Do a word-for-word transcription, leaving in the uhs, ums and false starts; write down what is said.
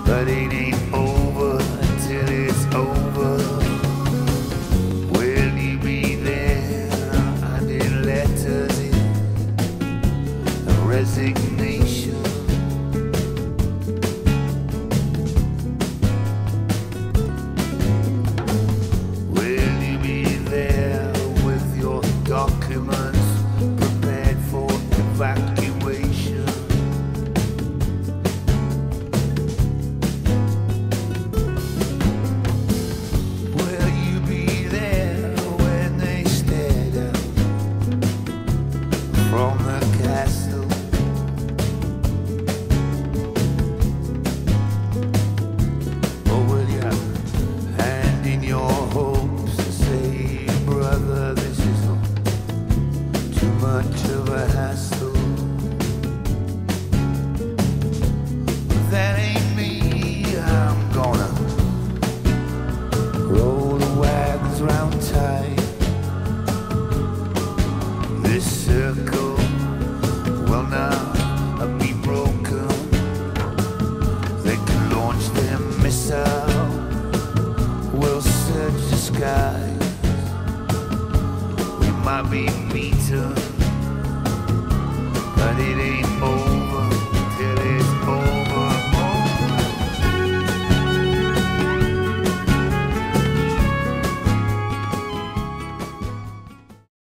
but it ain't over until it's over. Will you be there? I did letters in a resignation. Will you be there with your documents prepared for evacuation? From the castle, or will you hand in your hopes and say, brother, this is too much of a hassle? That ain't me. I'm gonna roll the wagons round tight. This circle will now be broken. They can launch their missile, we'll search the skies. We might be beaten, but it ain't over.